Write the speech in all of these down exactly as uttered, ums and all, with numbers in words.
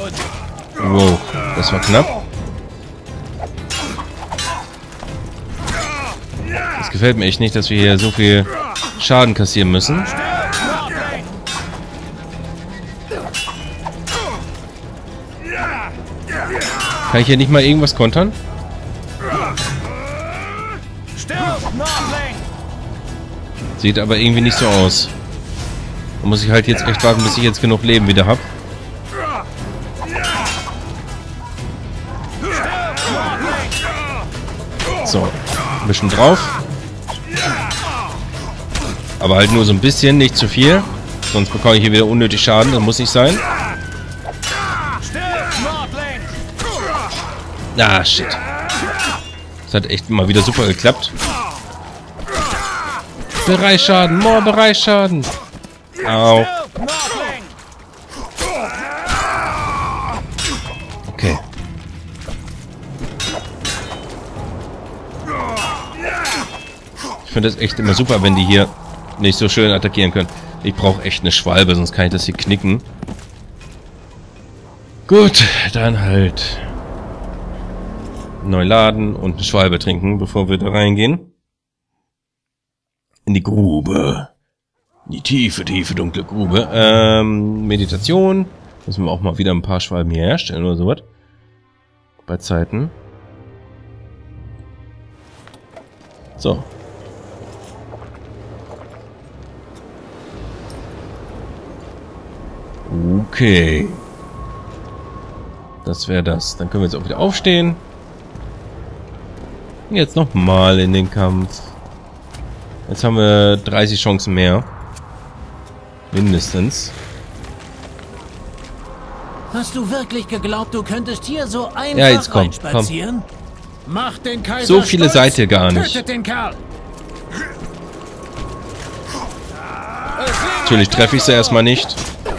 Wow, das war knapp. Das gefällt mir echt nicht, dass wir hier so viel Schaden kassieren müssen. Kann ich hier nicht mal irgendwas kontern? Sieht aber irgendwie nicht so aus. Da muss ich halt jetzt echt warten, bis ich jetzt genug Leben wieder habe. So, ein bisschen drauf. Aber halt nur so ein bisschen, nicht zu viel. Sonst bekomme ich hier wieder unnötig Schaden, das muss nicht sein. Ah, shit. Das hat echt mal wieder super geklappt. Bereichsschaden, more Bereichsschaden. Au. Okay. Ich finde das echt immer super, wenn die hier nicht so schön attackieren können. Ich brauche echt eine Schwalbe, sonst kann ich das hier knicken. Gut, dann halt neu laden und eine Schwalbe trinken, bevor wir da reingehen. In die Grube. In die tiefe, tiefe, dunkle Grube. Ähm, Meditation. Müssen wir auch mal wieder ein paar Schwalben hier herstellen oder sowas. Bei Zeiten. So. Okay. Das wäre das. Dann können wir jetzt auch wieder aufstehen. Jetzt nochmal in den Kampf. Jetzt haben wir dreißig Chancen mehr. Mindestens. Hast du wirklich geglaubt, du könntest hier so einfach ja, jetzt komm, reinspazieren? komm. Mach den Kaiser so viele stolz. seid ihr gar nicht. Tötet den Kerl. Natürlich treffe ich sie erstmal nicht.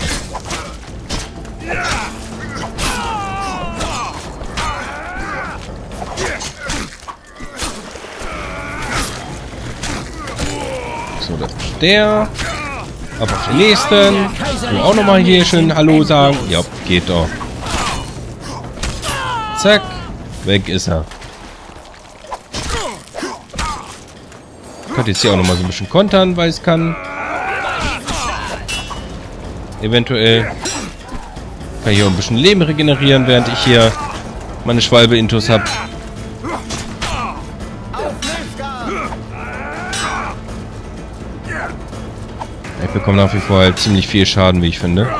So, das ist der. Ab auf den nächsten. Und auch nochmal hier schön Hallo sagen. Ja, geht doch. Zack. Weg ist er. Ich könnte jetzt hier auch nochmal so ein bisschen kontern, weil es kann. Eventuell kann ich auch ein bisschen Leben regenerieren, während ich hier meine Schwalbe-Intus habe. Ich bekomme nach wie vor halt ziemlich viel Schaden, wie ich finde.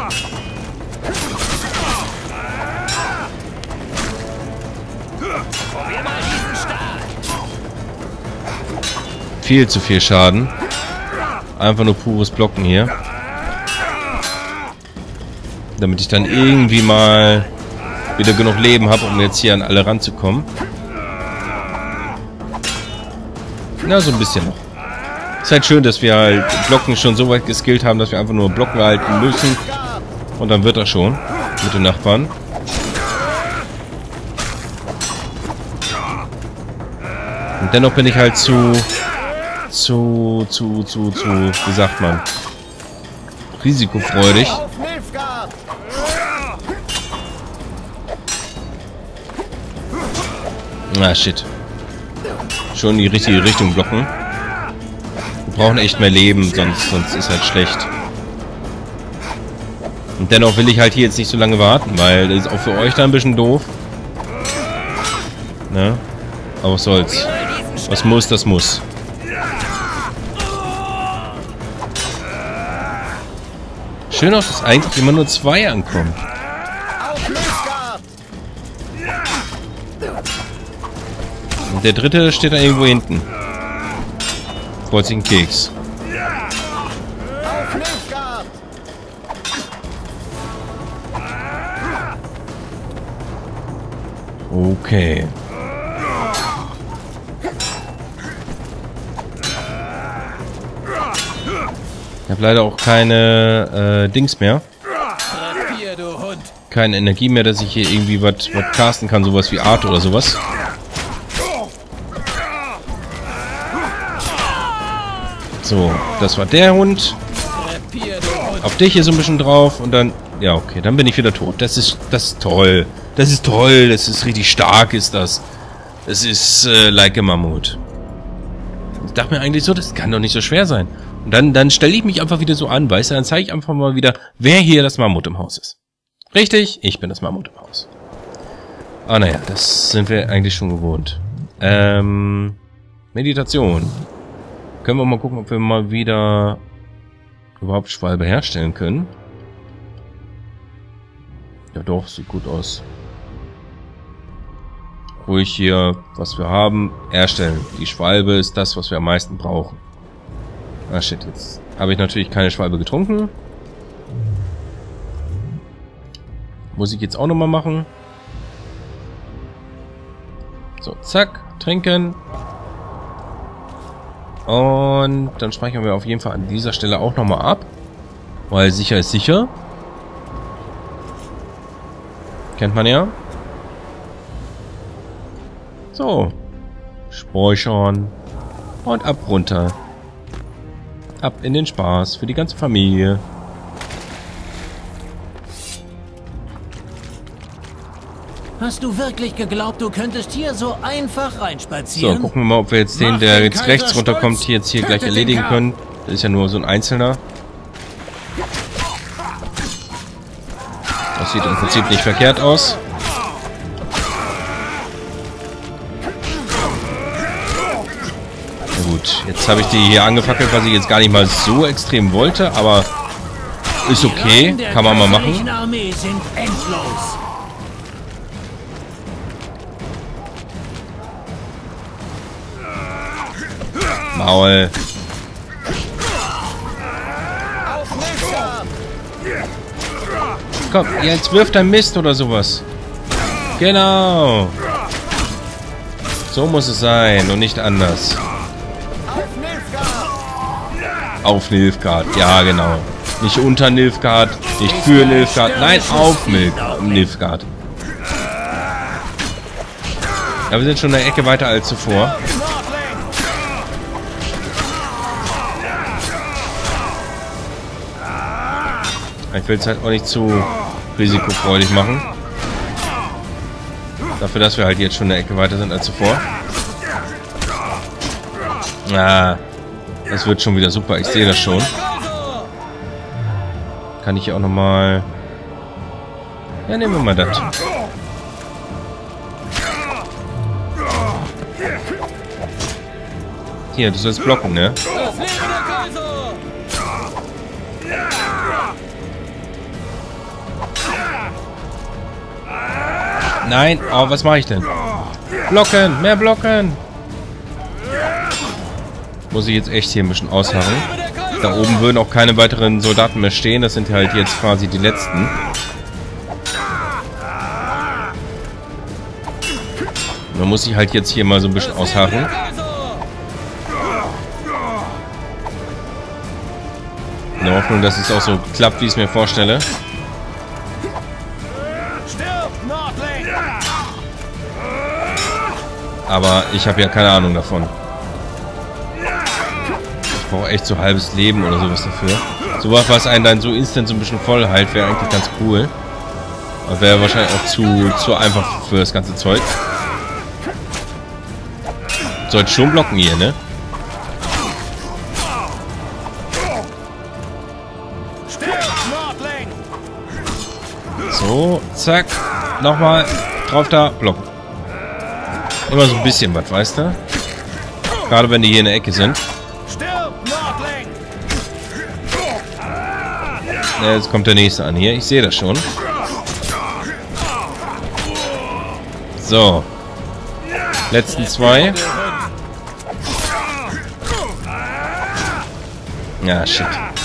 Viel zu viel Schaden. Einfach nur pures Blocken hier. Damit ich dann irgendwie mal wieder genug Leben habe, um jetzt hier an alle ranzukommen. Na, so ein bisschen noch. Ist halt schön, dass wir halt Blocken schon so weit geskillt haben, dass wir einfach nur Blocken halten müssen. Und dann wird das schon mit den Nachbarn. Und dennoch bin ich halt zu... Zu... Zu... Zu... Zu... Wie sagt man? Risikofreudig. Ah, shit. Schon in die richtige Richtung blocken. Wir brauchen echt mehr Leben, sonst, sonst ist halt schlecht. Und dennoch will ich halt hier jetzt nicht so lange warten, weil das ist auch für euch da ein bisschen doof. Ne? Aber was soll's. Was muss, das muss. Schön auch, dass eigentlich immer nur zwei ankommen. Und der dritte steht da irgendwo hinten. Freut sich ein Keks. Okay. Ich habe leider auch keine äh, Dings mehr. Keine Energie mehr, dass ich hier irgendwie was casten kann, sowas wie Art oder sowas. So, das war der Hund. auf dich hier so ein bisschen drauf und dann... Ja, okay, dann bin ich wieder tot. Das ist, das ist toll. Das ist toll. Das ist richtig stark, ist das. Das ist äh, like a Mammut. Ich dachte mir eigentlich so, das kann doch nicht so schwer sein. Und dann, dann stelle ich mich einfach wieder so an, weißt du, dann zeige ich einfach mal wieder, wer hier das Mammut im Haus ist. Richtig, ich bin das Mammut im Haus. Ah, naja, das sind wir eigentlich schon gewohnt. Ähm, Meditation. Können wir mal gucken, ob wir mal wieder überhaupt Schwalbe herstellen können. Ja doch, sieht gut aus. Ruhig hier, was wir haben, erstellen. Die Schwalbe ist das, was wir am meisten brauchen. Ah shit, jetzt habe ich natürlich keine Schwalbe getrunken. Muss ich jetzt auch nochmal machen. So, zack, trinken. Und dann speichern wir auf jeden Fall an dieser Stelle auch nochmal ab. Weil sicher ist sicher. Kennt man ja. So. Speichern. Und ab runter. Ab in den Spaß. Für die ganze Familie. Hast du wirklich geglaubt, du könntest hier so einfach reinspazieren? So, gucken wir mal, ob wir jetzt den, Mach der den jetzt Kaiser rechts runterkommt, stolz. hier jetzt hier gleich Tötet erledigen den können. Das ist ja nur so ein Einzelner. Das sieht im Prinzip nicht verkehrt aus. Na gut, jetzt habe ich die hier angefackelt, was ich jetzt gar nicht mal so extrem wollte, aber ist okay, kann man mal machen. Die Armee sind endlos. Maul. Komm, jetzt wirft dein Mist oder sowas. Genau. So muss es sein und nicht anders. Auf Nilfgaard. Ja, genau. Nicht unter Nilfgaard, nicht für Nilfgaard. Nein, auf Nilfgaard. Ja, wir sind schon eine Ecke weiter als zuvor. Ich will es halt auch nicht zu risikofreudig machen. Dafür, dass wir halt jetzt schon eine Ecke weiter sind als zuvor. Ah, das wird schon wieder super. Ich sehe das schon. Kann ich hier auch nochmal... Ja, nehmen wir mal das. Hier, du sollst blocken, ne? Nein, oh, was mache ich denn? Blocken, mehr blocken. Muss ich jetzt echt hier ein bisschen ausharren. Da oben würden auch keine weiteren Soldaten mehr stehen. Das sind halt jetzt quasi die letzten. Da muss ich halt jetzt hier mal so ein bisschen ausharren. In der Hoffnung, dass es auch so klappt, wie ich es mir vorstelle. Aber ich habe ja keine Ahnung davon. Ich brauche echt so halbes Leben oder sowas dafür. Sowas, was einen dann so instant so ein bisschen voll heilt, wäre eigentlich ganz cool. Aber wäre wahrscheinlich auch zu, zu einfach für das ganze Zeug. Sollte schon blocken hier, ne? So, zack. Nochmal. Drauf da, blocken. Immer so ein bisschen was, weißt du? Gerade wenn die hier in der Ecke sind. Ja, jetzt kommt der nächste an hier. Ich sehe das schon. So. Letzten zwei. Ja, shit.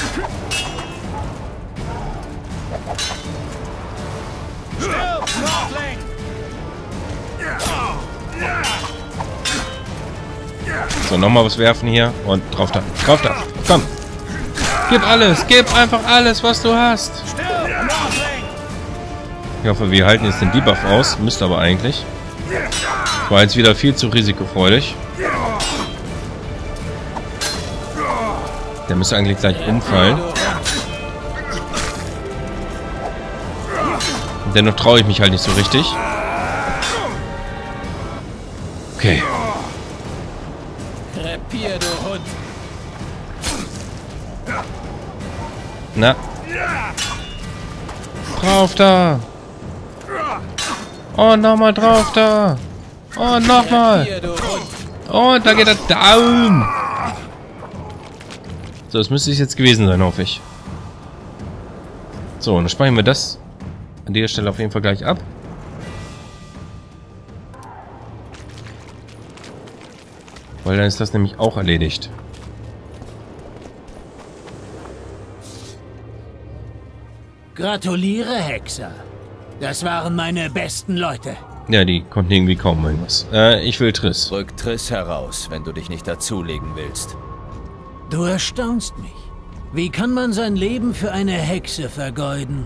So, nochmal was werfen hier. Und drauf da. Drauf da. Komm. Gib alles. Gib einfach alles, was du hast. Ich hoffe, wir halten jetzt den Debuff aus. Müsste aber eigentlich. Das war jetzt wieder viel zu risikofreudig. Der müsste eigentlich gleich umfallen. Dennoch traue ich mich halt nicht so richtig. Okay. Krepier, du Hund. Na. Drauf da. Oh, nochmal drauf da. Oh, nochmal. Krepier, du Hund. Oh, da geht er down. So, das müsste es jetzt gewesen sein, hoffe ich. So, dann speichern wir das an der Stelle auf jeden Fall gleich ab. Weil dann ist das nämlich auch erledigt. Gratuliere, Hexer. Das waren meine besten Leute. Ja, die konnten irgendwie kaum irgendwas. Äh, ich will Triss. Rück Triss heraus, wenn du dich nicht dazulegen willst. Du erstaunst mich. Wie kann man sein Leben für eine Hexe vergeuden?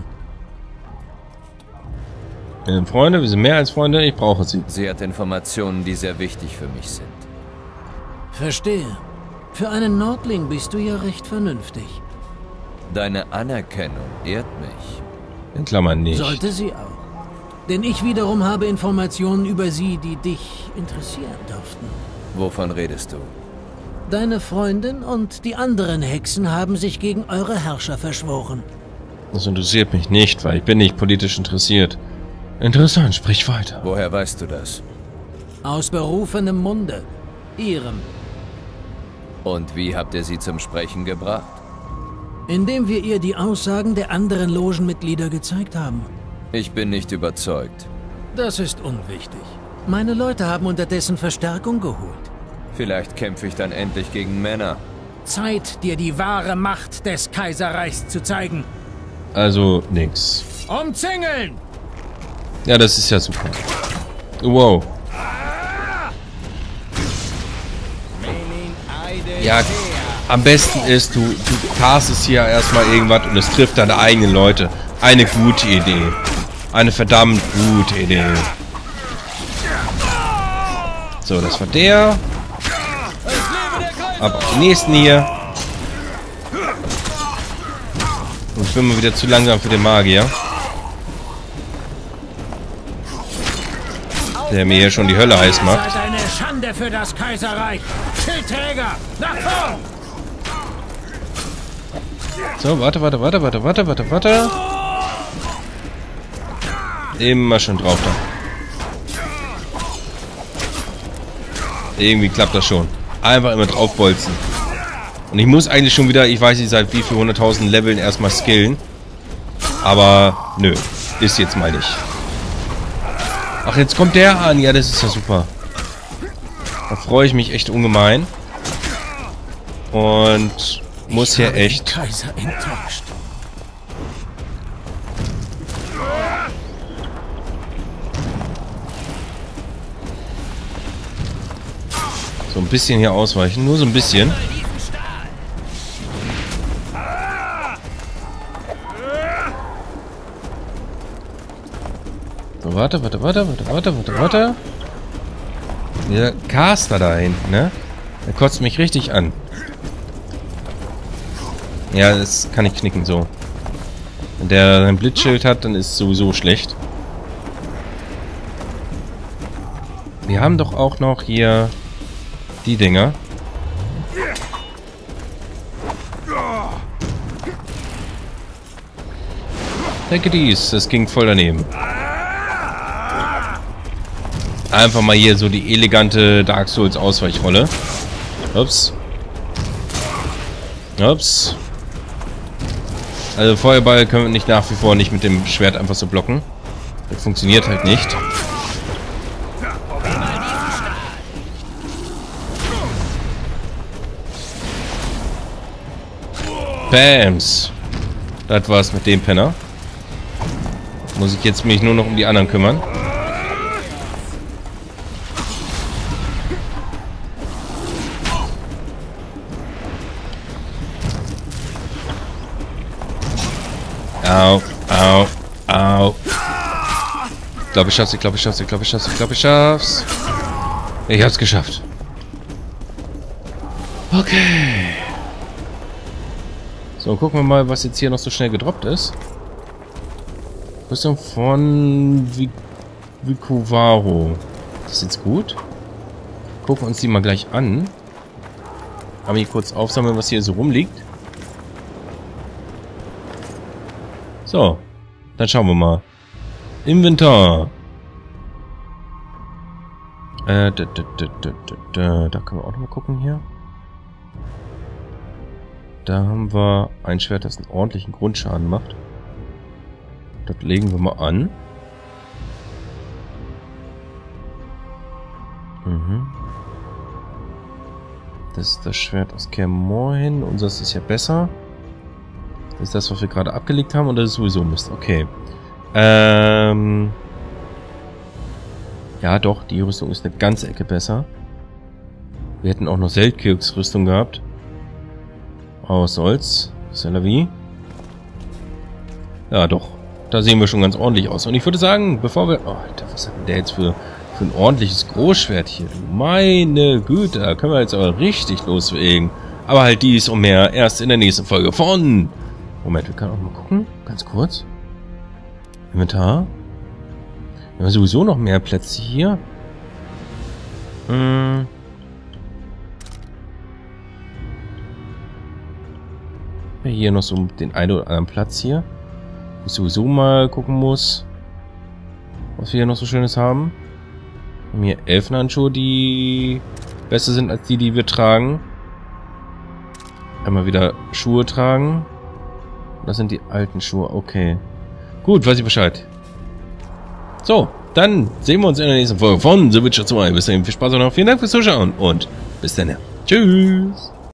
Wir sind Freunde, wir sind mehr als Freunde, ich brauche sie. Sie hat Informationen, die sehr wichtig für mich sind. Verstehe. Für einen Nordling bist du ja recht vernünftig. Deine Anerkennung ehrt mich. In Klammern nicht. Sollte sie auch. Denn ich wiederum habe Informationen über sie, die dich interessieren dürften. Wovon redest du? Deine Freundin und die anderen Hexen haben sich gegen eure Herrscher verschworen. Das interessiert mich nicht, weil ich bin nicht politisch interessiert. Interessant, sprich weiter. Woher weißt du das? Aus berufenem Munde. Ihrem. Und wie habt ihr sie zum Sprechen gebracht? Indem wir ihr die Aussagen der anderen Logenmitglieder gezeigt haben. Ich bin nicht überzeugt. Das ist unwichtig. Meine Leute haben unterdessen Verstärkung geholt. Vielleicht kämpfe ich dann endlich gegen Männer. Zeit, dir die wahre Macht des Kaiserreichs zu zeigen. Also, nix. Umzingeln! Ja, das ist ja super. Wow. Ja, am besten ist, du, du castest hier erstmal irgendwas und es trifft deine eigenen Leute. Eine gute Idee. Eine verdammt gute Idee. So, das war der. Ab auf die nächsten hier. Und ich bin mal wieder zu langsam für den Magier. Der mir hier schon die Hölle heiß macht. Seid eine Schande für das Kaiserreich. Schildträger, nach vorn! So, warte, warte, warte, warte, warte, warte, warte. Immer schon drauf da. Irgendwie klappt das schon. Einfach immer draufbolzen. Und ich muss eigentlich schon wieder, ich weiß nicht seit wie viel hunderttausend Leveln erstmal skillen. Aber nö, ist jetzt mal nicht. Ach, jetzt kommt der an. Ja, das ist ja super. Da freue ich mich echt ungemein. Und muss hier echt... Kaiser enttäuscht. So ein bisschen hier ausweichen. Nur so ein bisschen. So, warte, warte, warte, warte, warte, warte, warte. Der Caster da hinten, ne? Der kotzt mich richtig an. Ja, das kann ich knicken, so. Wenn der ein Blitzschild hat, dann ist es sowieso schlecht. Wir haben doch auch noch hier die Dinger. Denke dies, das ging voll daneben. Einfach mal hier so die elegante Dark Souls Ausweichrolle. Ups. Ups. Also Feuerball können wir nicht nach wie vor nicht mit dem Schwert einfach so blocken. Das funktioniert halt nicht. Bams. Das war's mit dem Penner. Muss ich jetzt mich nur noch um die anderen kümmern. Au, au, au. Ich glaube, ich schaff's, ich glaube, ich schaff's, ich glaube, ich schaff's, ich glaube, ich schaff's. Ich hab's geschafft. Okay. So, gucken wir mal, was jetzt hier noch so schnell gedroppt ist. Rüstung von Vicovaro. Das ist jetzt gut. Gucken wir uns die mal gleich an. Aber hier kurz aufsammeln, was hier so rumliegt. So. Dann schauen wir mal. Inventar. Äh, da, da, da, da, da, da können wir auch noch mal gucken hier. Da haben wir ein Schwert, das einen ordentlichen Grundschaden macht. Das legen wir mal an. Mhm. Das ist das Schwert aus Kaer Morhen. Unseres ist ja besser. Das ist das, was wir gerade abgelegt haben. Und das ist sowieso Mist. Okay. Ähm... Ja, doch, die Rüstung ist eine ganze Ecke besser. Wir hätten auch noch Seltkirks Rüstung gehabt. Oh, was soll's. C'est la vie. Ja, doch. Da sehen wir schon ganz ordentlich aus. Und ich würde sagen, bevor wir... Oh, Alter, was hat denn der jetzt für, für ein ordentliches Großschwert hier? Meine Güte, da können wir jetzt aber richtig loslegen. Aber halt dies und mehr erst in der nächsten Folge von... Moment, wir können auch mal gucken. Ganz kurz. Inventar. Wir haben sowieso noch mehr Plätze hier. Hm. Hier noch so den einen oder anderen Platz hier. Wo ich sowieso mal gucken muss, was wir hier noch so Schönes haben. Wir haben hier Elfenhandschuhe, die besser sind als die, die wir tragen. Einmal wieder Schuhe tragen. Das sind die alten Schuhe. Okay. Gut, weiß ich Bescheid. So, dann sehen wir uns in der nächsten Folge von The Witcher zwei. Bis dahin, viel Spaß und noch vielen Dank fürs Zuschauen und bis dann. Tschüss.